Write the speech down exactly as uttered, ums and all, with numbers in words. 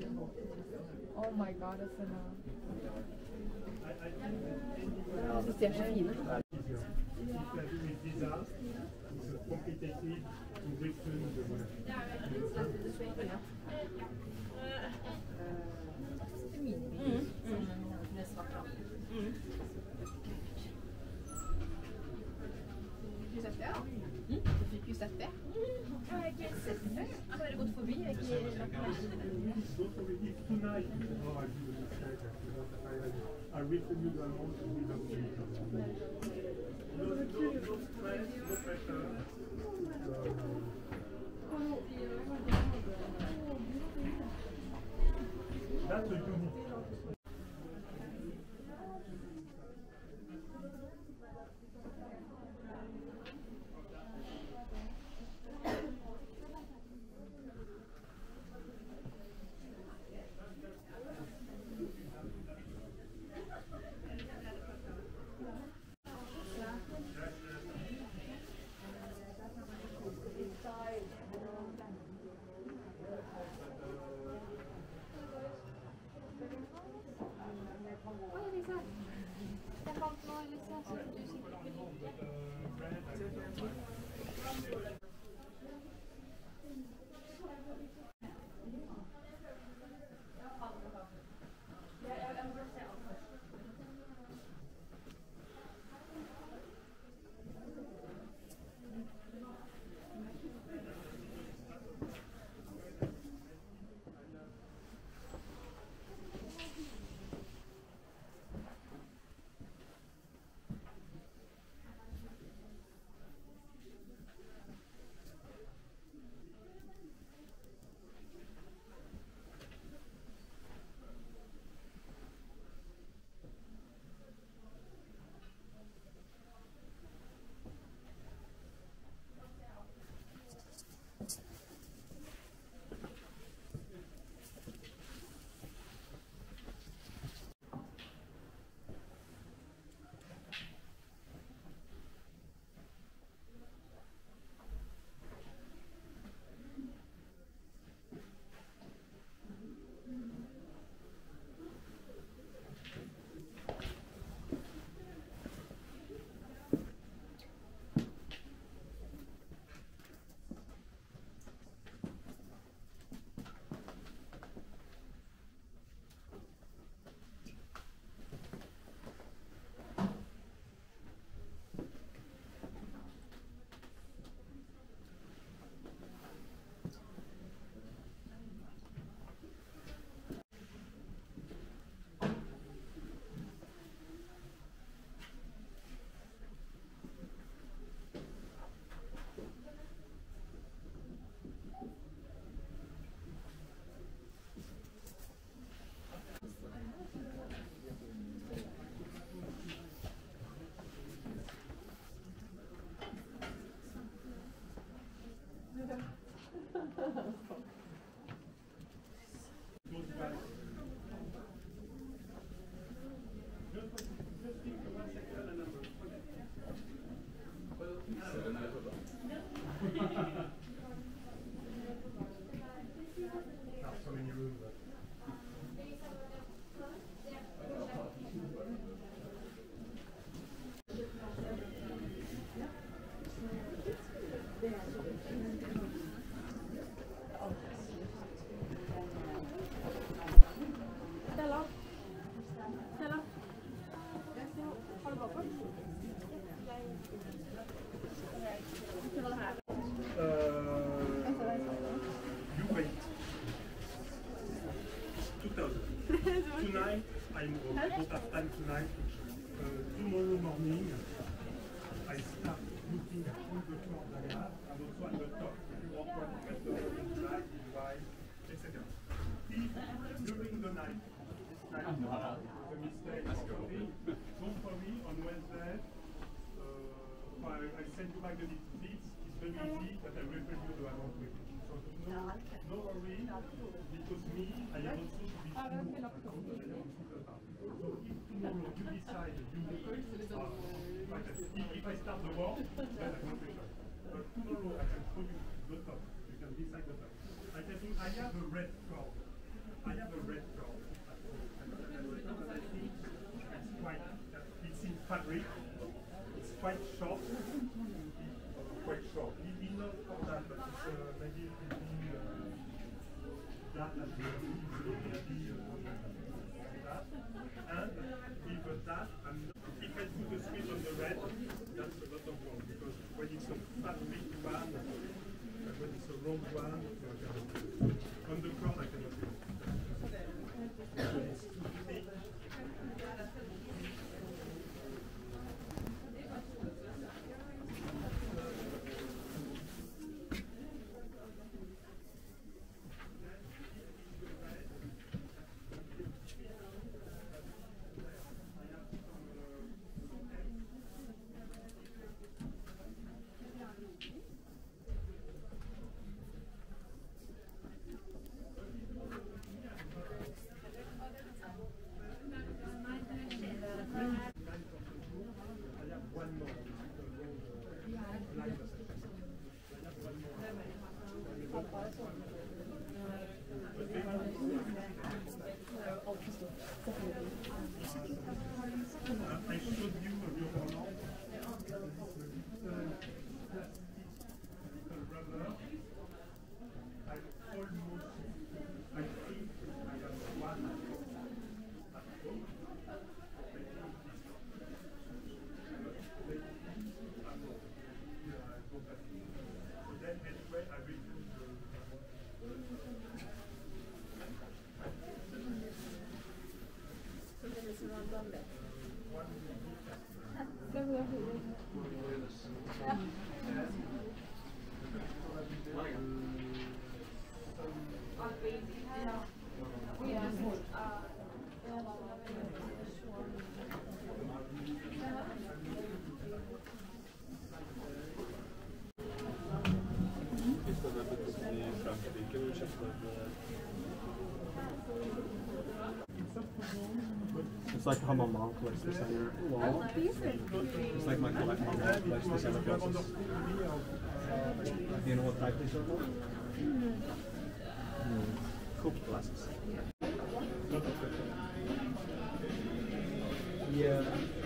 Oh my god, that's enough. Det ser så fine ut. Du fikk jo sett det. Jeg har ikke sett det. Jeg har bare gått forbi. Jeg har ikke lagt merke til Tonight, I don't have time tonight. Uh, tomorrow morning, I start looking at all the floor of the lab and also at the top. If you want one better, inside, inside, et cetera. If during the night, this night, the mistake or something, don't worry, on Wednesday, uh, I, I send you back the leads. It's very easy, but I will review the amount with you. So no, no worry, because me, I am also to be so if tomorrow you decide you uh, if, if I start the war, then I won't be sure. But tomorrow I can show you the top. You can decide the top. I can think I have a red card. I And with that, I'm not, if I put a switch on the red, that's a lot of work because when it's a fat big one, and when it's a round one, on the ground I cannot do it. When it's too big. I showed you your rubber. I almost, I think I have one at home. So then anyway, I will use It's like how my mom collects the center wall. It's like my, my mom collects the center pieces. Do you know what type these are called? Mm. Cool glasses. Yeah.